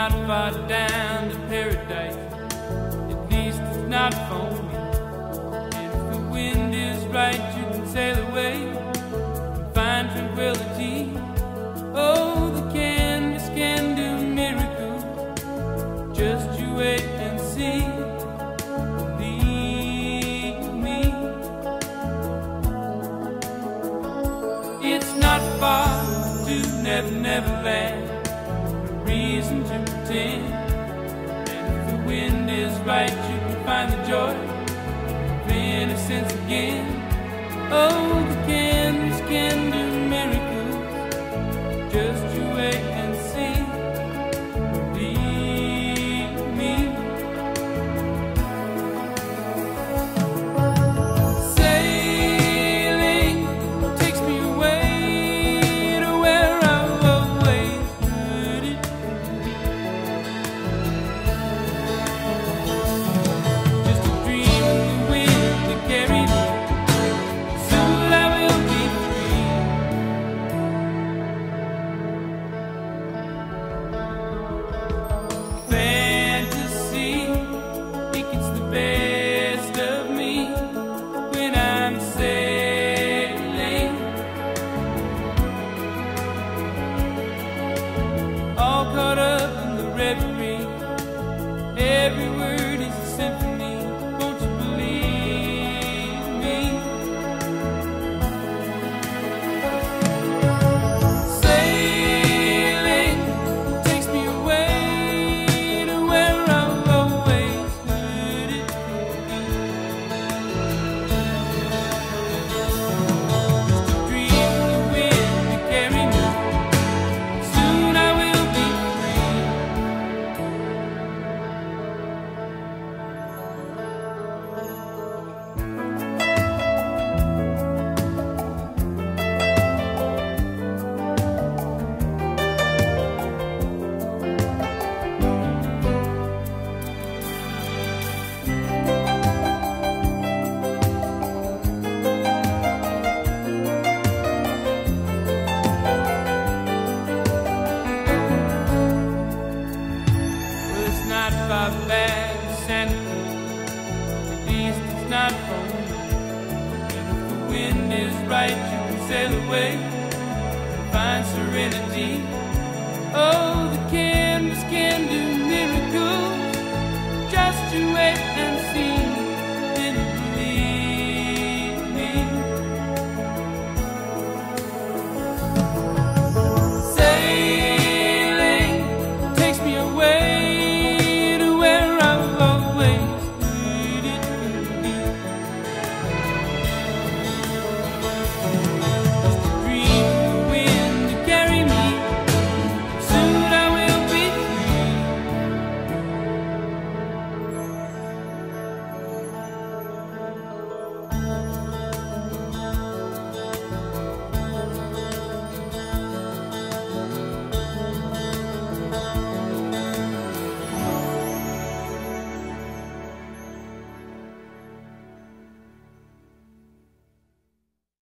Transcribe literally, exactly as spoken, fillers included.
not far down to paradise, at least it's not foamy. And if the wind is right, you can sail away and find tranquility. Oh, the canvas can do miracles, just you wait and see. Believe me, it's not far to Never Never Land. Reason to pretend, and if the wind is right, you can find the joy of innocence again. Oh, the canvas can do miracles, just you wait and see. Believe me. Sailing takes me away to where I've always heard it. Just a dream of the wind that carried me. Soon I will be free. Fantasy, it gets the best of me when I'm sailing. All caught up in the reverie. Every word is a symphony. Won't you believe me? Sailing takes me away to where I've always heard it. Just a dream of the wind to carry me. Soon I will be free. Well, it's not far back to Santa Cruz, at least it's not foamy. And if the wind is right, you can sail away and find serenity. Oh, the canvas can do miracles, just you wait and see.